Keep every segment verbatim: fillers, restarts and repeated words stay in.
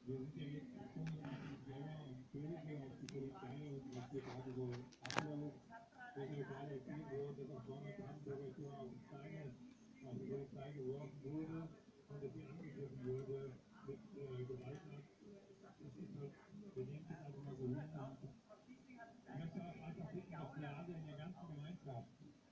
wir sind ja jetzt gekommen und selber und Könige auf die Polizei und was hier gerade so abläuft, welche lokale erzählt wurde, dass auf Donnerstag Bürgertor auf Steine auf die Polizei geworfen wurde und dass sie angegriffen wurde mit äh, Gewaltakt. Das ist halt, wir nehmen es einfach mal so hin und ich möchte auch einfach bitten, dass wir alle in der ganzen Gemeinschaft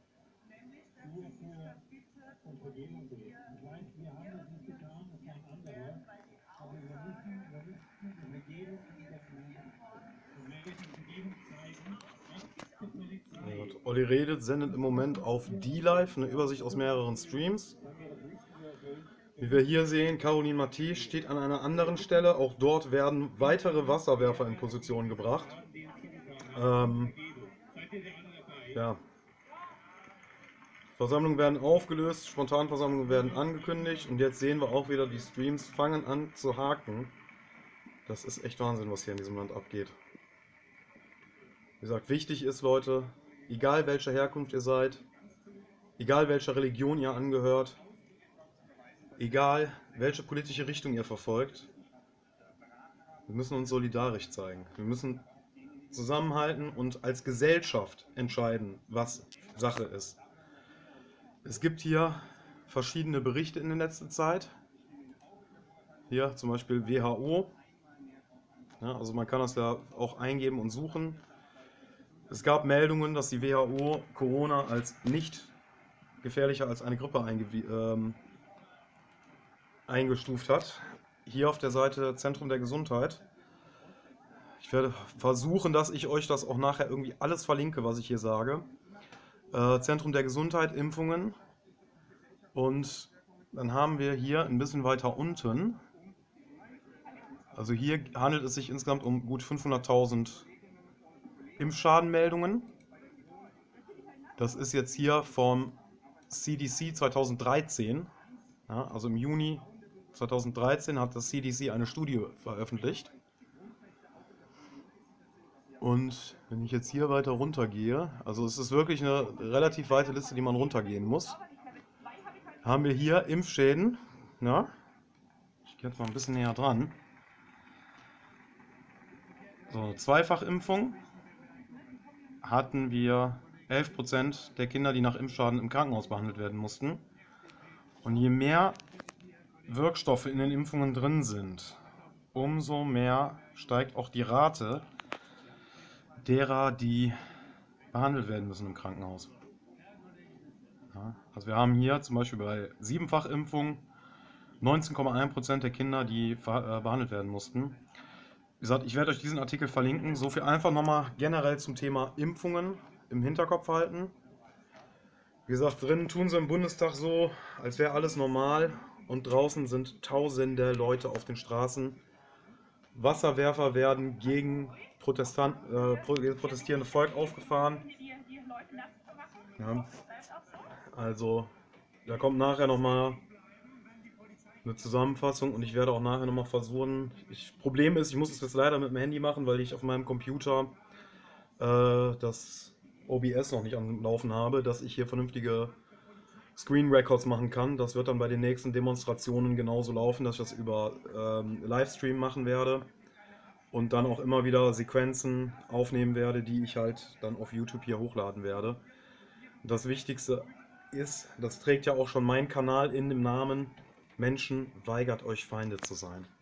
nur für und Vergebung beten. Ich weiß, wir haben das nicht getan, das waren andere. Aber wir müssen, wir müssen die Vergebung übernehmen. Und wenn wir die Vergebung zeigen, was ist die Polizei? Olli redet, sendet im Moment auf D-Live eine Übersicht aus mehreren Streams. Wie wir hier sehen, Caroline Matthäus steht an einer anderen Stelle. Auch dort werden weitere Wasserwerfer in Position gebracht. Ähm, ja. Versammlungen werden aufgelöst, Spontanversammlungen werden angekündigt und jetzt sehen wir auch wieder, die Streams fangen an zu haken. Das ist echt Wahnsinn, was hier in diesem Land abgeht. Wie gesagt, wichtig ist, Leute, egal welcher Herkunft ihr seid, egal welcher Religion ihr angehört, egal welche politische Richtung ihr verfolgt, wir müssen uns solidarisch zeigen. Wir müssen zusammenhalten und als Gesellschaft entscheiden, was Sache ist. Es gibt hier verschiedene Berichte in der letzten Zeit. Hier zum Beispiel W H O. Ja, also man kann das ja auch eingeben und suchen. Es gab Meldungen, dass die W H O Corona als nicht gefährlicher als eine Grippe ähm, eingestuft hat. Hier auf der Seite Zentrum der Gesundheit. Ich werde versuchen, dass ich euch das auch nachher irgendwie alles verlinke, was ich hier sage. Äh, Zentrum der Gesundheit, Impfungen. Und dann haben wir hier ein bisschen weiter unten, also hier handelt es sich insgesamt um gut fünfhunderttausend Impfschadenmeldungen. Das ist jetzt hier vom C D C zweitausenddreizehn. Ja, also im Juni zweitausenddreizehn hat das C D C eine Studie veröffentlicht. Und wenn ich jetzt hier weiter runter gehe, also es ist wirklich eine relativ weite Liste, die man runtergehen muss, haben wir hier Impfschäden. Ja, ich gehe jetzt mal ein bisschen näher dran. So, Zweifachimpfung hatten wir elf Prozent der Kinder, die nach Impfschaden im Krankenhaus behandelt werden mussten. Und je mehr Wirkstoffe in den Impfungen drin sind, umso mehr steigt auch die Rate derer, die behandelt werden müssen im Krankenhaus. Ja, also wir haben hier zum Beispiel bei Siebenfachimpfung neunzehn Komma eins Prozent der Kinder, die behandelt werden mussten. Wie gesagt, ich werde euch diesen Artikel verlinken. So viel einfach nochmal generell zum Thema Impfungen im Hinterkopf halten. Wie gesagt, drinnen tun sie im Bundestag so, als wäre alles normal. Und draußen sind tausende Leute auf den Straßen. Wasserwerfer werden gegen Protestant, äh, protestierende Volk aufgefahren. Ja. Also, da kommt nachher nochmal eine Zusammenfassung und ich werde auch nachher nochmal versuchen. Ich, Problem ist, ich muss es jetzt leider mit dem Handy machen, weil ich auf meinem Computer äh, das O B S noch nicht am Laufen habe, dass ich hier vernünftige Screen Records machen kann. Das wird dann bei den nächsten Demonstrationen genauso laufen, dass ich das über ähm, Livestream machen werde und dann auch immer wieder Sequenzen aufnehmen werde, die ich halt dann auf YouTube hier hochladen werde. Das Wichtigste ist, das trägt ja auch schon mein Kanal in dem Namen: Menschen, weigert euch Feinde zu sein.